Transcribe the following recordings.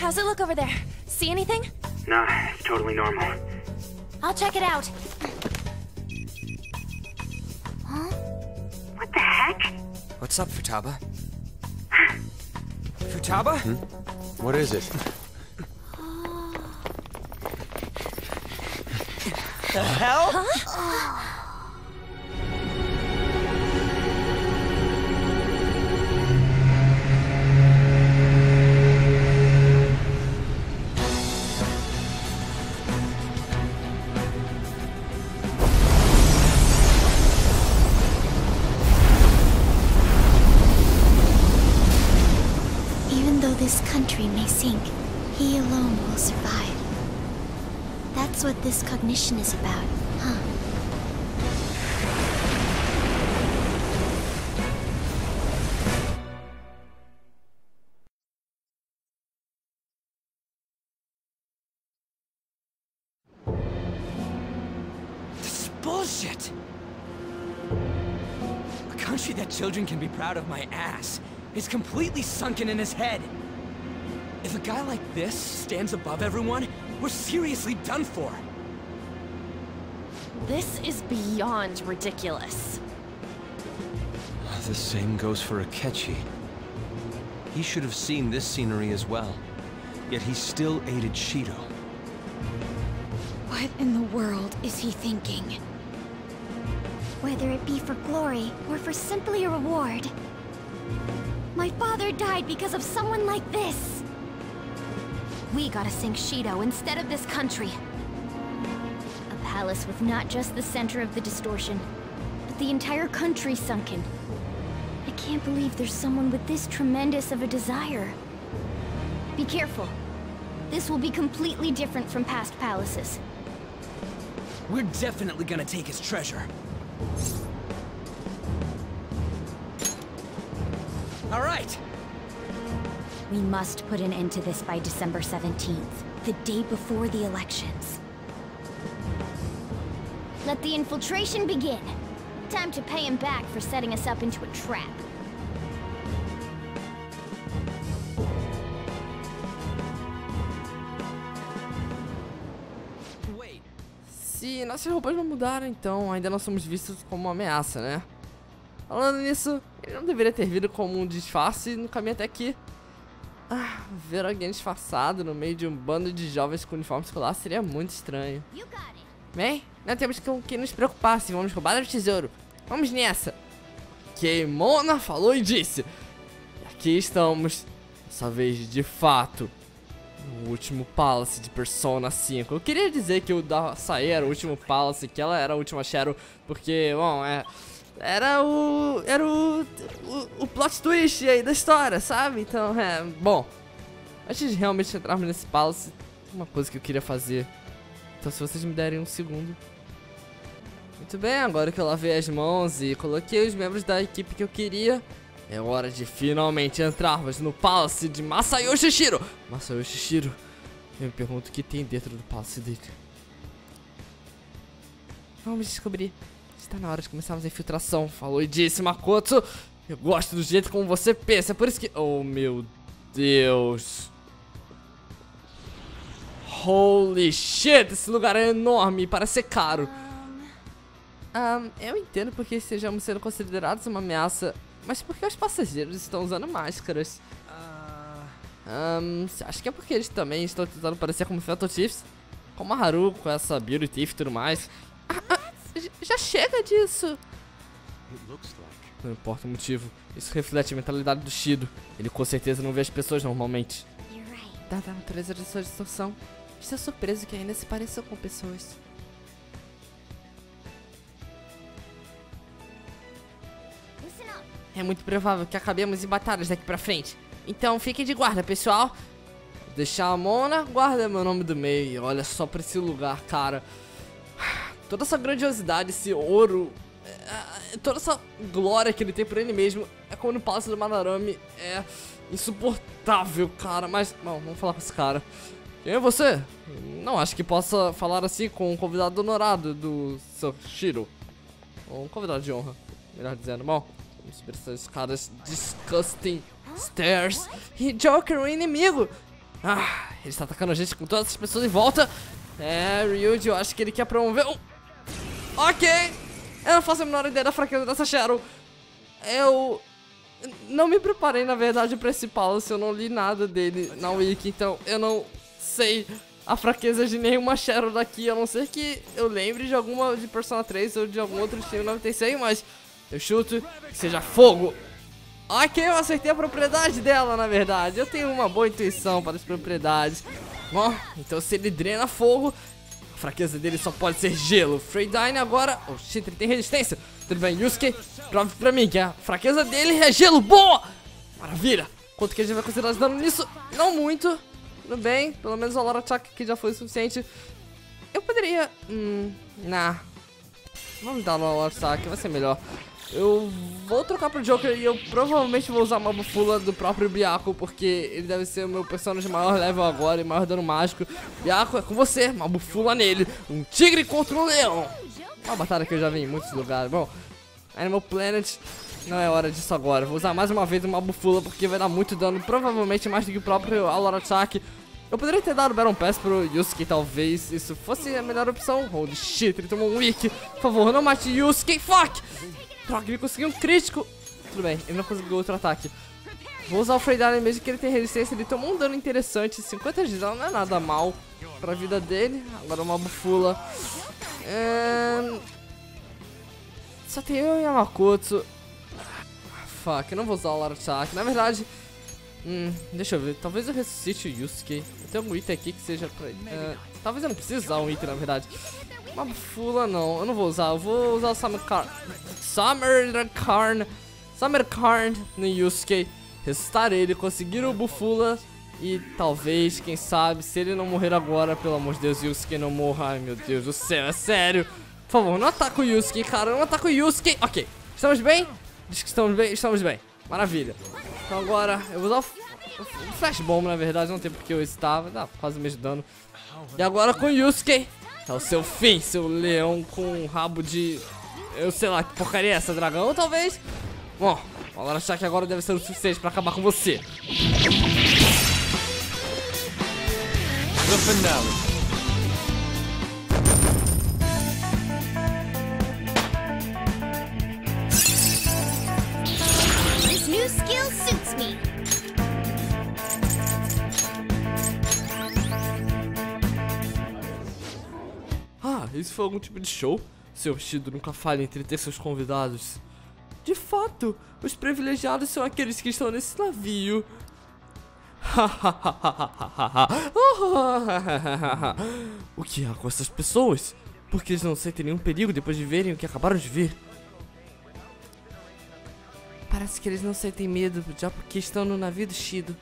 How's it look over there? See anything? Nah, it's totally normal. I'll check it out. Huh? What the heck? What's up, Futaba? Futaba? What is it? The hell? Huh? Even though this country may sink, he alone will survive. That's what this cognition is about, huh? This is bullshit! A country that children can be proud of my ass is completely sunken in his head. If a guy like this stands above everyone, we're seriously done for. This is beyond ridiculous. The same goes for Akechi. He should have seen this scenery as well. Yet he still aided Shido. What in the world is he thinking? Whether it be for glory or for simply a reward. My father died because of someone like this. We gotta sink Shido instead of this country. A palace with not just the center of the distortion, but the entire country sunken. I can't believe there's someone with this tremendous of a desire. Be careful. This will be completely different from past palaces. We're definitely gonna take his treasure. All right. We must put an end to this by December 17th, the day before the elections. Let the infiltration begin. Time to pay him back for setting us up into a trap. Wait. Se nossas roupas não mudaram, então ainda não somos vistos como uma ameaça, né? Falando nisso, ele não deveria ter vindo como um disfarce no caminho até aqui. Ver alguém disfarçado no meio de um bando de jovens com uniforme escolar seria muito estranho. Bem, não temos com que nos preocupar se vamos roubar o tesouro. Vamos nessa. Keimona falou e disse. Aqui estamos, dessa vez de fato, no último Palace de Persona 5. Eu queria dizer que o da Sae era o último Palace, que ela era a última Shadow, porque, bom, era o plot twist aí da história, sabe? Então, bom, antes de realmente entrarmos nesse Palace, uma coisa que eu queria fazer. Então, se vocês me derem um segundo. Muito bem, agora que eu lavei as mãos e coloquei os membros da equipe que eu queria, é hora de finalmente entrarmos no Palace de Masayoshi Shiro. Masayoshi Shiro, eu me pergunto o que tem dentro do Palace dele. Vamos descobrir. Está na hora de começarmos a infiltração. Falou e disse, Makoto. Eu gosto do jeito como você pensa, é por isso que... Oh, meu Deus. Holy shit, esse lugar é enorme, parece ser caro. Eu entendo porque estejamos sendo considerados uma ameaça, mas por que os passageiros estão usando máscaras? Acho que é porque eles também estão tentando parecer como Phantom Thieves, como a Haru com essa Beauty Thief e tudo mais. Já chega disso. Não importa o motivo, isso reflete a mentalidade do Shido. Ele com certeza não vê as pessoas normalmente. Dada a natureza de sua distorção, estou surpreso que ainda se pareçam com pessoas. É muito provável que acabemos em batalhas daqui pra frente. Então fiquem de guarda, pessoal. Vou deixar a Mona, guarda meu nome do meio. Olha só pra esse lugar, cara. Toda essa grandiosidade, esse ouro, toda essa glória que ele tem por ele mesmo, é como no Palácio do Manarame, é insuportável, cara. Mas, bom, vamos falar com esse cara. Quem é você? Não acho que possa falar assim com um convidado honorado do Sr. Shiro. Ou um convidado de honra, melhor dizendo. Bom, vamos subir essas escadas disgusting stairs. E Joker, o inimigo! Ah, ele está atacando a gente com todas as pessoas em volta. É, Ryuji, eu acho que ele quer promover um... Ok! Eu não faço a menor ideia da fraqueza dessa Cheryl. Eu... não me preparei, na verdade, pra esse Palace. Eu não li nada dele na Wiki, então eu não sei a fraqueza de nenhuma Cheryl daqui. A não ser que eu lembre de alguma de Persona 3 ou de algum outro estilo 96, mas eu chuto que seja fogo. Ok, eu acertei a propriedade dela, na verdade. Eu tenho uma boa intuição para as propriedades. Bom, então se ele drena fogo, a fraqueza dele só pode ser gelo. Freydine agora... oh shit, ele tem resistência. Tudo bem, Yusuke, prove pra mim que a fraqueza dele é gelo. Boa! Maravilha! Quanto que a gente vai considerar de dano nisso? Não muito. Tudo bem, pelo menos a Laura Chuck aqui já foi o suficiente. Eu poderia... vamos dar uma Laura Chuck, vai ser melhor. Eu vou trocar pro Joker e eu provavelmente vou usar uma bufula do próprio Byaku, porque ele deve ser o meu personagem de maior level agora e maior dano mágico. Byaku, é com você, uma bufula nele. Um tigre contra um leão. Uma batalha que eu já vi em muitos lugares. Bom, Animal Planet, não é hora disso agora. Vou usar mais uma vez uma bufula, porque vai dar muito dano, provavelmente mais do que o próprio Aurora Chuck. Eu poderia ter dado Battle Pass pro Yusuke, talvez isso fosse a melhor opção. Holy shit, ele tomou um Wiki. Por favor, não mate Yusuke, fuck! Droga, ele conseguiu um crítico. Tudo bem, ele não conseguiu outro ataque. Vou usar o Freydine mesmo que ele tem resistência. Ele tomou um dano interessante. 50 de dano não é nada mal pra vida dele. Agora uma bufula. Só tem eu e a Makoto. Fuck, eu não vou usar o Lara Chuck. Na verdade, deixa eu ver. Talvez eu ressuscite o Yusuke. Eu tenho um item aqui que seja pra ele. Talvez eu não precise usar um item, na verdade. Uma bufula não, eu não vou usar. Eu vou usar o Summer Carn no Yusuke. Ressuscitar ele, conseguir o bufula. E talvez, quem sabe, se ele não morrer agora, pelo amor de Deus, Yusuke não morra. Ai meu Deus do céu, é sério. Por favor, não ataca o Yusuke, cara, não ataca o Yusuke. Ok, estamos bem? Diz que estamos bem, maravilha. Então agora, eu vou usar o Flash Bomb, na verdade, não tem porque eu estava. Dá quase o mesmo dano. E agora com o Yusuke. É o seu fim, seu leão com um rabo de... eu sei lá que porcaria é essa, dragão, talvez? Bom, agora achar que agora deve ser o suficiente pra acabar com você. The finale. This new skill suits me. Ah, isso foi algum tipo de show? Seu vestido nunca falha em entreter seus convidados. De fato, os privilegiados são aqueles que estão nesse navio. O que há com essas pessoas? Porque eles não sentem nenhum perigo depois de verem o que acabaram de ver. Parece que eles não sentem medo já porque estão no navio do Shido.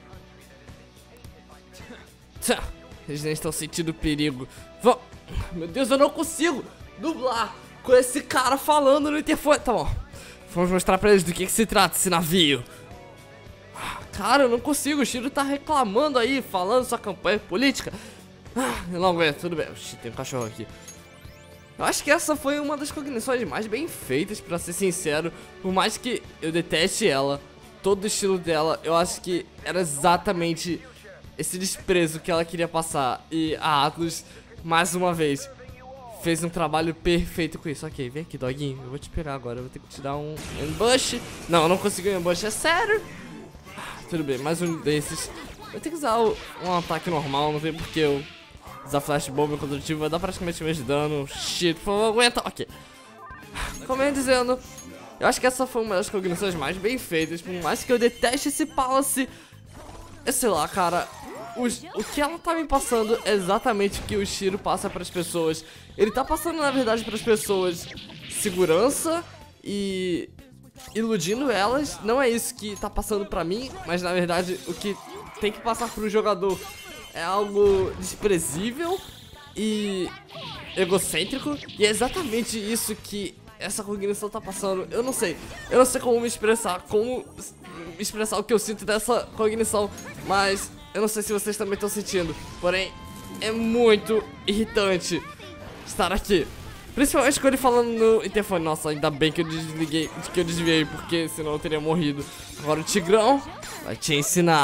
Eles nem estão sentindo perigo. Meu Deus, eu não consigo dublar com esse cara falando no interfone. Tá bom, vamos mostrar pra eles do que se trata esse navio. Cara, eu não consigo, o Shiro tá reclamando aí, falando sua campanha política. Eu não aguento, tudo bem. Oxi, tem um cachorro aqui. Eu acho que essa foi uma das cognições mais bem feitas, pra ser sincero. Por mais que eu deteste ela, todo o estilo dela, eu acho que era exatamente esse desprezo que ela queria passar. E a Atlus, mais uma vez, fez um trabalho perfeito com isso. Ok, vem aqui, doguinho, eu vou te pegar agora. Eu vou ter que te dar um ambush. Não, eu não consegui um ambush, é sério. Tudo bem, mais um desses. Eu tenho que usar um ataque normal, não tem porque eu usar Flash Bomb quando eu tive, vai dar praticamente o mesmo dano. Shit, por favor, aguenta. Ok. Como eu ia dizendo, eu acho que essa foi uma das cognições mais bem feitas. Por mais que eu deteste esse Palace, eu sei lá, cara. O que ela tá me passando é exatamente o que o Shiro passa pras pessoas. Ele tá passando, na verdade, pras pessoas segurança e iludindo elas. Não é isso que tá passando pra mim, mas na verdade o que tem que passar pro jogador é algo desprezível e egocêntrico. E é exatamente isso que essa cognição tá passando. Eu não sei como expressar o que eu sinto dessa cognição, mas eu não sei se vocês também estão sentindo. Porém, é muito irritante estar aqui. Principalmente com ele falando no interfone. Nossa, ainda bem que eu desviei, porque senão eu teria morrido. Agora o Tigrão vai te ensinar.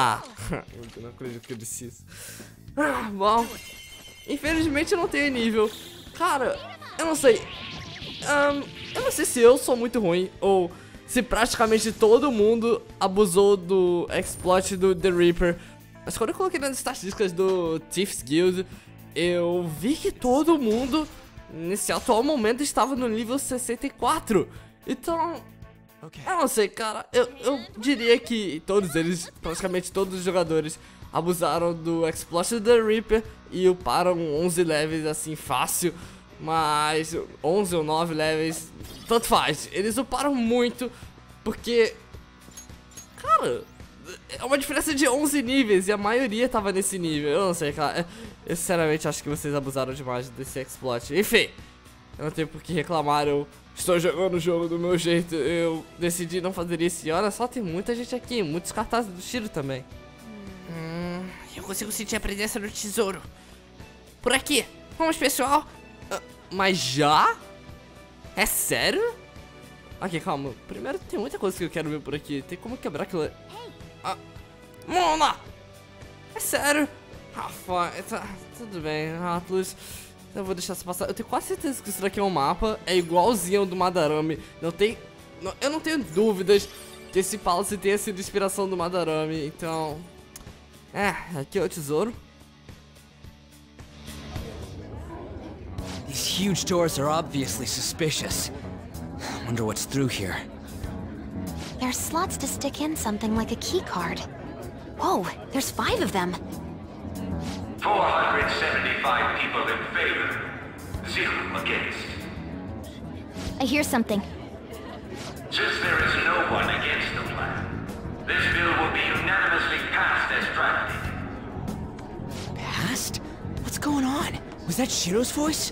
Eu não acredito que eu disse isso. Bom, infelizmente eu não tenho nível. Cara, eu não sei. Eu não sei se eu sou muito ruim ou se praticamente todo mundo abusou do exploit do The Reaper. Mas quando eu coloquei nas estatísticas do Thieves Guild, eu vi que todo mundo nesse atual momento estava no nível 64. Então, eu não sei, cara. Eu diria que todos eles, praticamente todos os jogadores, abusaram do exploit do The Reaper e uparam 11 levels assim fácil. Mas 11 ou 9 levels, tanto faz. Eles uparam muito porque, cara, é uma diferença de 11 níveis e a maioria tava nesse nível. Eu não sei, cara. Eu sinceramente acho que vocês abusaram demais desse exploit. Enfim, eu não tenho por que reclamar. Eu estou jogando o jogo do meu jeito. Eu decidi não fazer isso. E olha só, tem muita gente aqui. Muitos cartazes do Shiro também. Eu consigo sentir a presença do tesouro. Por aqui. Vamos, pessoal. Mas já? É sério? Ok, calma. Primeiro tem muita coisa que eu quero ver por aqui. Tem como quebrar aquilo. Mona! É sério? Tá, tudo bem, Atlas. Eu vou deixar isso passar. Eu tenho quase certeza que isso daqui é um mapa. É igualzinho ao do Madarame. Eu não tenho dúvidas que esse Palace tenha sido inspiração do Madarame. Então... aqui é o tesouro. These huge doors are obviously suspicious. I wonder what's through here. There's slots to stick in something like a key card. Whoa, there's 5 of them. 475 people in favor, 0 against. I hear something. Since there is no one against the plan, this bill will be unanimously passed as drafted. Passed? What's going on? Was that Shiro's voice?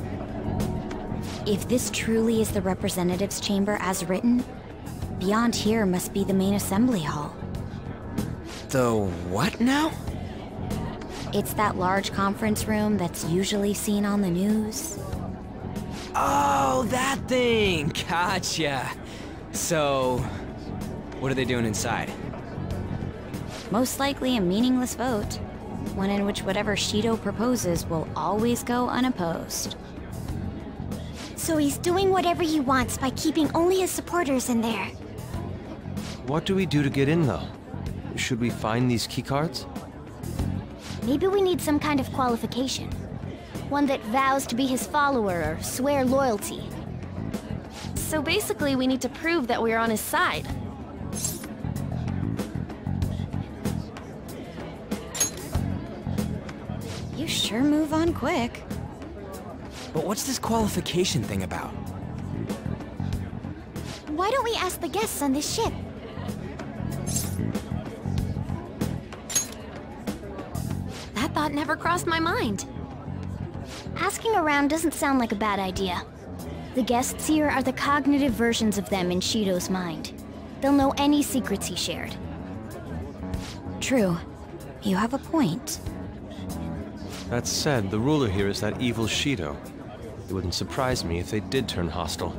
If this truly is the representatives' chamber as written, beyond here must be the main assembly hall. The what now? It's that large conference room that's usually seen on the news. Oh, that thing! Gotcha! So, what are they doing inside? Most likely a meaningless vote. One in which whatever Shido proposes will always go unopposed. So he's doing whatever he wants by keeping only his supporters in there. What do we do to get in, though? Should we find these keycards? Maybe we need some kind of qualification. One that vows to be his follower or swear loyalty. So basically, we need to prove that we're on his side. You sure move on quick. But what's this qualification thing about? Why don't we ask the guests on this ship? That thought never crossed my mind. Asking around doesn't sound like a bad idea. The guests here are the cognitive versions of them in Shido's mind. They'll know any secrets he shared. True. You have a point. That said, the ruler here is that evil Shido. It wouldn't surprise me if they did turn hostile.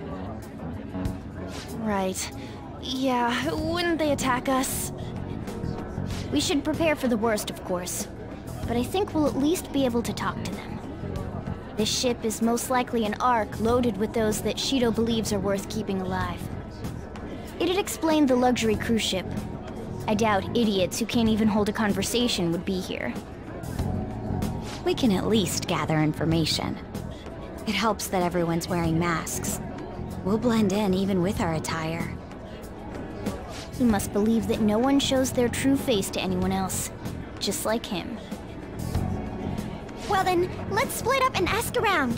Right. Yeah, wouldn't they attack us? We should prepare for the worst, of course. But I think we'll at least be able to talk to them. This ship is most likely an Ark loaded with those that Shido believes are worth keeping alive. It'd explain the luxury cruise ship. I doubt idiots who can't even hold a conversation would be here. We can at least gather information. It helps that everyone's wearing masks. We'll blend in even with our attire. He must believe that no one shows their true face to anyone else, just like him. Well then, let's split up and ask around.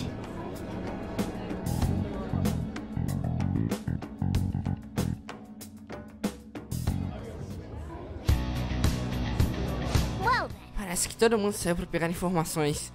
Well then. Parece que todo mundo saiu pra pegar informações.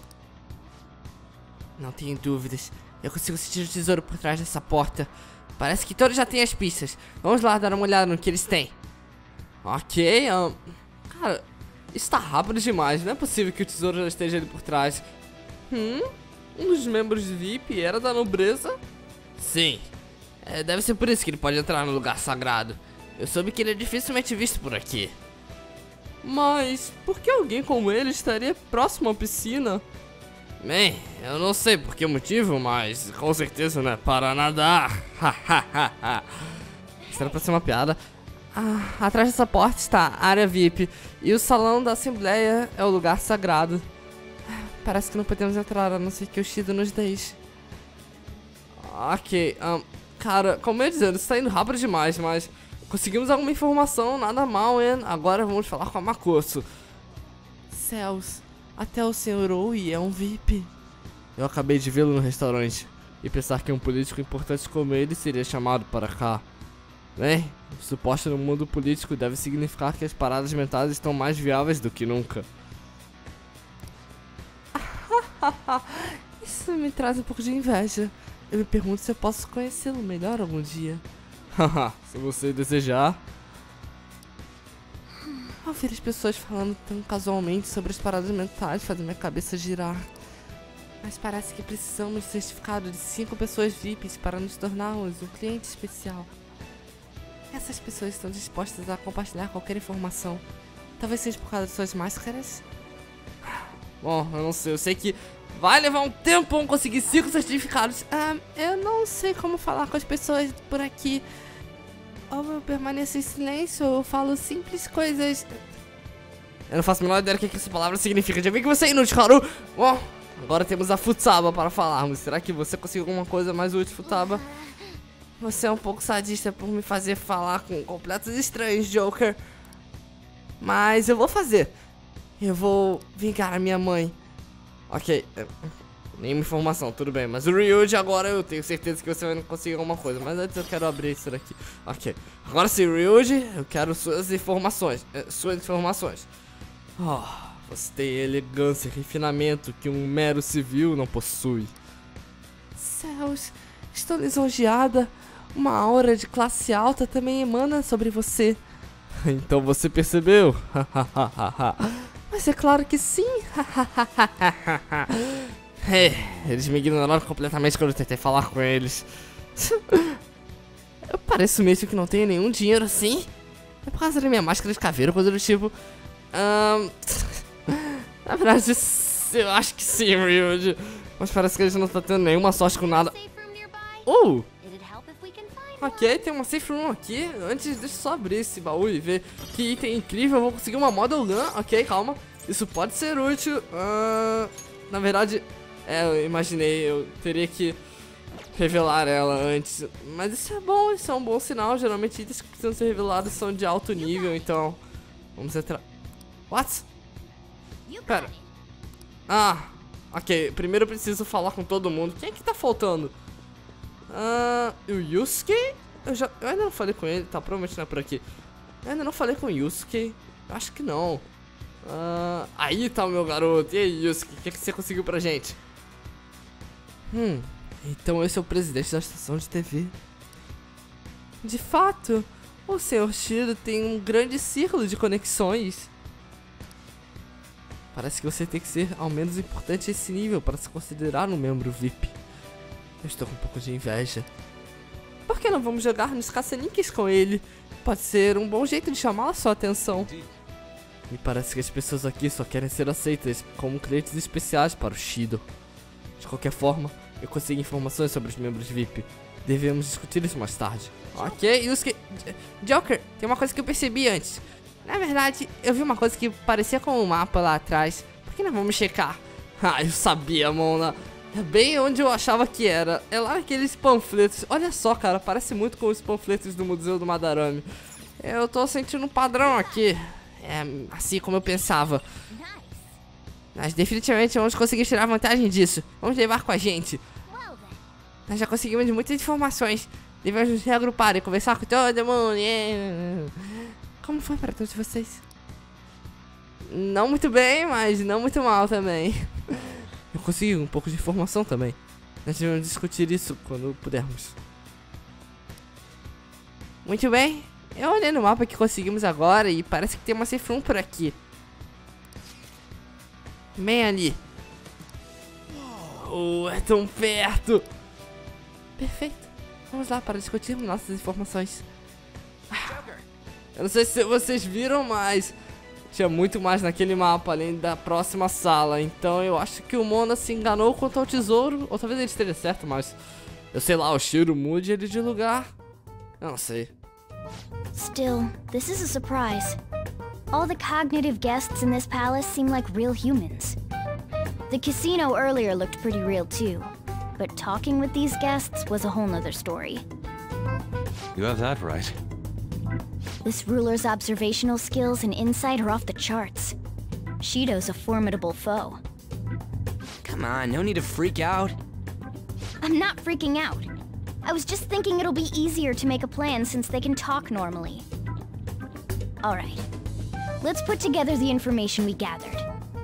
Não tenho dúvidas. Eu consigo sentir o tesouro por trás dessa porta. Parece que todos já têm as pistas. Vamos lá dar uma olhada no que eles têm. Ok, cara, isso tá rápido demais. Não é possível que o tesouro já esteja ali por trás. Um dos membros VIP era da nobreza? Sim. Deve ser por isso que ele pode entrar no lugar sagrado. Eu soube que ele é dificilmente visto por aqui. Mas por que alguém como ele estaria próximo à piscina? Bem, eu não sei por que motivo, mas com certeza não é para nadar. Isso era pra ser uma piada. Atrás dessa porta está a área VIP e o salão da Assembleia é o lugar sagrado. Parece que não podemos entrar a não ser que o Shido nos deixe. Ok, cara, como eu ia dizendo, isso tá indo rápido demais, mas conseguimos alguma informação, nada mal, hein? Agora vamos falar com a Makoto. Céus, até o Sr. Oui é um VIP. Eu acabei de vê-lo no restaurante e pensar que um político importante como ele seria chamado para cá. Bem, o suporte no mundo político deve significar que as paradas mentais estão mais viáveis do que nunca. Isso me traz um pouco de inveja. Eu me pergunto se eu posso conhecê-lo melhor algum dia. Se você desejar. Ouvir as pessoas falando tão casualmente sobre as paradas mentais faz minha cabeça girar. Mas parece que precisamos do certificado de 5 pessoas VIPs para nos tornarmos um cliente especial. Essas pessoas estão dispostas a compartilhar qualquer informação. Talvez seja por causa de suas máscaras? Bom, eu não sei. Eu sei que vai levar um tempo conseguir 5 certificados. Eu não sei como falar com as pessoas por aqui. Ou eu permaneço em silêncio ou falo simples coisas. Eu não faço a menor ideia do que essa palavra significa. Já vi que você é inútil, Haru. Bom, agora temos a Futaba para falarmos. Será que você conseguiu alguma coisa mais útil, Futaba? Você é um pouco sadista por me fazer falar com completos estranhos, Joker. Mas eu vou fazer. Eu vou vingar a minha mãe. Ok, nenhuma informação, tudo bem. Mas o Ryuji agora eu tenho certeza que você vai conseguir alguma coisa. Mas antes eu quero abrir isso daqui. Ok, agora sim, Ryuji, eu quero suas informações. Oh, você tem elegância e refinamento que um mero civil não possui. Céus, estou lisonjeada. Uma aura de classe alta também emana sobre você. Então você percebeu? Mas é claro que sim. Eles me ignoraram completamente quando eu tentei falar com eles. Eu pareço mesmo que não tenho nenhum dinheiro assim. É por causa da minha máscara de caveira, coisa do tipo. Na verdade, eu acho que sim, Ryuji. Mas parece que eles não estão tendo nenhuma sorte com nada. Ok, tem uma safe room aqui. Antes, deixa eu só abrir esse baú e ver que item incrível. Eu vou conseguir uma Model Gun. Ok, calma. Isso pode ser útil. Na verdade, eu imaginei. Eu teria que revelar ela antes. Mas isso é bom, isso é um bom sinal. Geralmente itens que precisam ser revelados são de alto nível. Então, vamos entrar. What? Pera. Ok. Primeiro eu preciso falar com todo mundo. Quem é que tá faltando? O Yusuke? Eu ainda não falei com ele, tá? Provavelmente não é por aqui. Eu ainda não falei com o Yusuke. Eu acho que não. Aí tá o meu garoto. E aí, Yusuke, o que você conseguiu pra gente? Então esse é o presidente da estação de TV. De fato, o Sr. Shido tem um grande círculo de conexões. Parece que você tem que ser ao menos importante a esse nível para se considerar um membro VIP. Eu estou com um pouco de inveja. Por que não vamos jogar nos caça-níqueis com ele? Pode ser um bom jeito de chamar a sua atenção. Me parece que as pessoas aqui só querem ser aceitas como clientes especiais para o Shido. De qualquer forma, eu consegui informações sobre os membros VIP. Devemos discutir isso mais tarde. Ok, Yusuke... Joker, tem uma coisa que eu percebi antes. Na verdade, eu vi uma coisa que parecia com um mapa lá atrás. Por que não vamos checar? Eu sabia, Mona. É bem onde eu achava que era. É lá aqueles panfletos. Olha só, cara, parece muito com os panfletos do Museu do Madarame. Eu tô sentindo um padrão aqui. É assim como eu pensava. Mas definitivamente vamos conseguir tirar vantagem disso. Vamos levar com a gente. Nós já conseguimos muitas informações. Devemos nos reagrupar e conversar com todo mundo. Como foi para todos vocês? Não muito bem, mas não muito mal também. Eu consegui um pouco de informação também. Nós devemos discutir isso quando pudermos. Muito bem. Eu olhei no mapa que conseguimos agora e parece que tem uma safe room por aqui. Bem ali. É tão perto. Perfeito. Vamos lá para discutirmos nossas informações. Eu não sei se vocês viram, mas tinha muito mais naquele mapa, além da próxima sala. Então eu acho que o Mona se enganou quanto ao tesouro. Ou talvez ele esteja certo, mas... eu sei lá, o Shiro mude ele de lugar. Eu não sei. Still, this is a surprise. All the cognitive guests in this palace seem like real humans. The casino earlier looked pretty real too. But talking with these guests was a whole nother story. You have that right. This ruler's observational skills and insight are off the charts. Shido's a formidable foe. Come on, no need to freak out. I'm not freaking out. I was just thinking it'll be easier to make a plan since they can talk normally. Alright. Let's put together the information we gathered.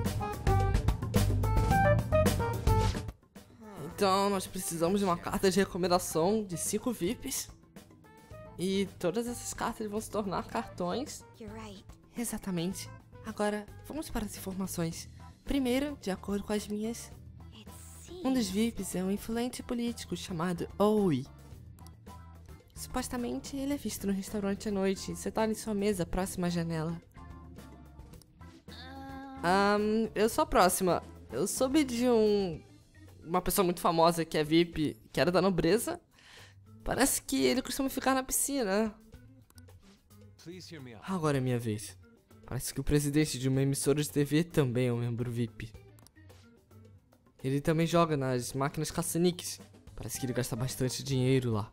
Então, nós precisamos de uma carta de recomendação de 5 VIPs. E todas essas cartas vão se tornar cartões. You're right. Exatamente. Agora, vamos para as informações. Primeiro, de acordo com as minhas, um dos VIPs é um influente político chamado Oui. Supostamente, ele é visto no restaurante à noite, sentado em sua mesa próxima à janela. Eu sou a próxima. Eu soube de uma pessoa muito famosa que é VIP, que era da nobreza. Parece que ele costuma ficar na piscina. Agora é minha vez. Parece que o presidente de uma emissora de TV também é um membro VIP. Ele também joga nas máquinas caça-níqueis. Parece que ele gasta bastante dinheiro lá.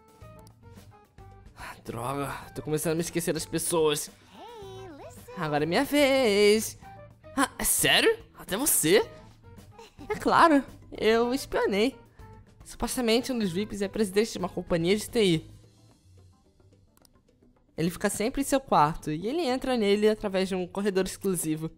Droga, tô começando a me esquecer das pessoas. Agora é minha vez. É sério? Até você? É claro, eu espionei. Supostamente um dos VIPs é presidente de uma companhia de TI. Ele fica sempre em seu quarto e ele entra nele através de um corredor exclusivo.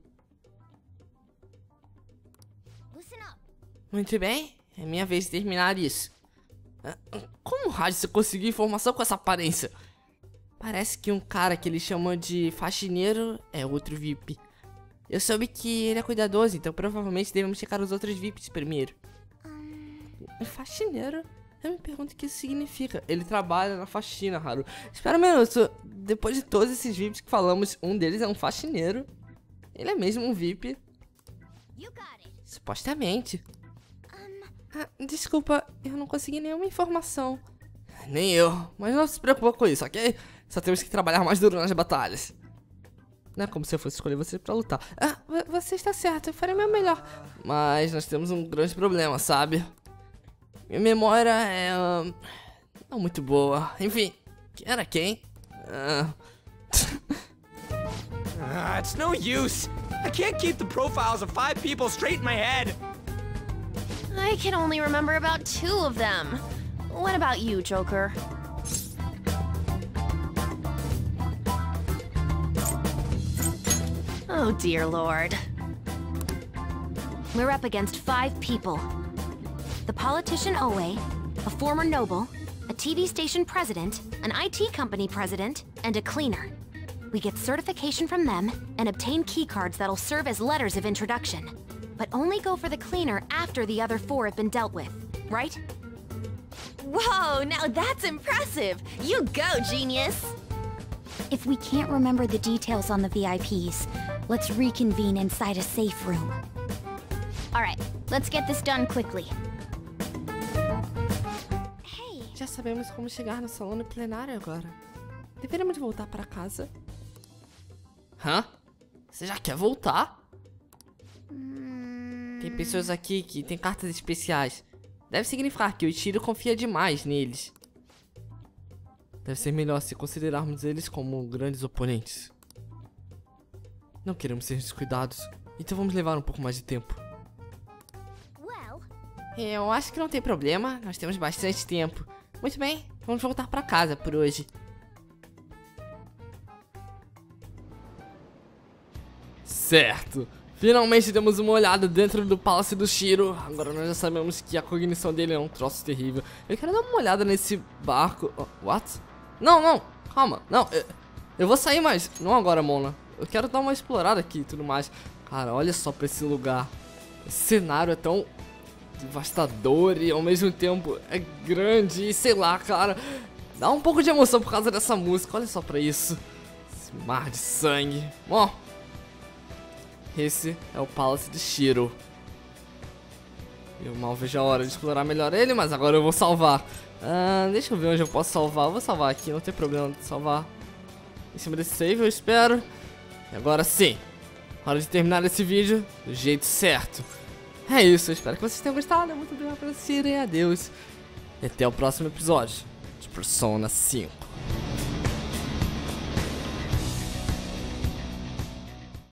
Muito bem, é minha vez de terminar isso. Como raio você conseguiu informação com essa aparência? Parece que um cara que ele chama de faxineiro é outro VIP. Eu soube que ele é cuidadoso, então provavelmente devemos checar os outros VIPs primeiro. Faxineiro? Eu me pergunto o que isso significa. Ele trabalha na faxina, Haru. Espera um minuto. Depois de todos esses VIPs que falamos, um deles é um faxineiro. Ele é mesmo um VIP? Supostamente. Desculpa, eu não consegui nenhuma informação. Nem eu, mas não se preocupa com isso, ok? Só temos que trabalhar mais duro nas batalhas. Não é como se eu fosse escolher você pra lutar. Você está certo, eu farei meu melhor. Mas nós temos um grande problema, sabe? Minha memória é... não muito boa. Enfim, quem era quem? It's no use. I can't keep the profiles of 5 people straight in my head. I can only remember about 2 of them. What about you, Joker? Oh, dear Lord. We're up against 5 people. The politician Owe, a former noble, a TV station president, an IT company president, and a cleaner. We get certification from them and obtain keycards that'll serve as letters of introduction. But only go for the cleaner after the other 4 have been dealt with, right? Whoa, now that's impressive! You go, genius! If we can't remember the details on the VIPs, let's reconvene inside a safe room. Alright, let's get this done quickly. Hey! Já sabemos como chegar no salão plenário agora. Deveríamos voltar para casa. Você já quer voltar? Tem pessoas aqui que têm cartas especiais. Deve significar que o Ichiro confia demais neles. Deve ser melhor se considerarmos eles como grandes oponentes. Não queremos ser descuidados, então vamos levar um pouco mais de tempo. Eu acho que não tem problema, nós temos bastante tempo. Muito bem, vamos voltar para casa por hoje. Certo. Finalmente demos uma olhada dentro do Palácio do Shiro. Agora nós já sabemos que a cognição dele é um troço terrível. Eu quero dar uma olhada nesse barco. What? Não, calma. Não, eu vou sair, mas não agora, Mona. Eu quero dar uma explorada aqui e tudo mais. Cara, olha só pra esse lugar. Esse cenário é tão devastador e ao mesmo tempo é grande. E sei lá, cara, dá um pouco de emoção por causa dessa música. Olha só pra isso. Esse mar de sangue. Bom, esse é o Palace de Shiro. Eu mal vejo a hora de explorar melhor ele, mas agora eu vou salvar. Deixa eu ver onde eu posso salvar. Eu vou salvar aqui, não tem problema de salvar em cima desse save, eu espero. E agora sim, hora de terminar esse vídeo do jeito certo. É isso, eu espero que vocês tenham gostado. Muito obrigado por assistirem, adeus. E até o próximo episódio de Persona 5.